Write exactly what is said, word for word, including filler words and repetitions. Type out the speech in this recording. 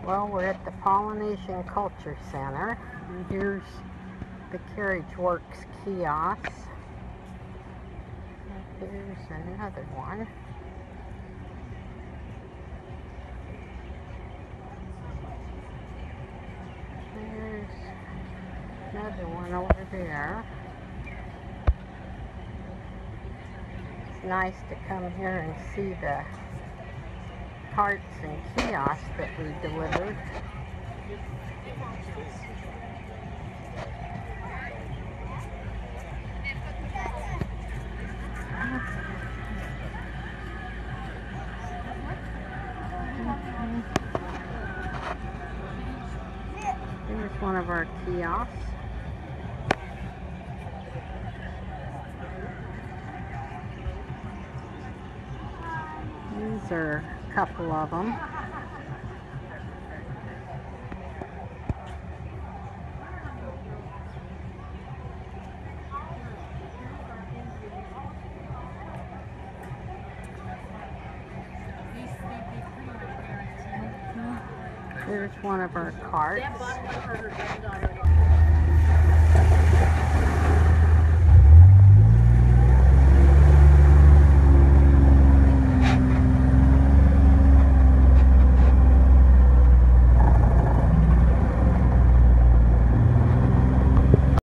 Well, we're at the Polynesian Culture Center, and here's the Carriage Works kiosks. And here's another one. There's another one over there. It's nice to come here and see the carts and kiosks that we delivered. Here's one of our kiosks. These are a couple of them. Here's one of our carts.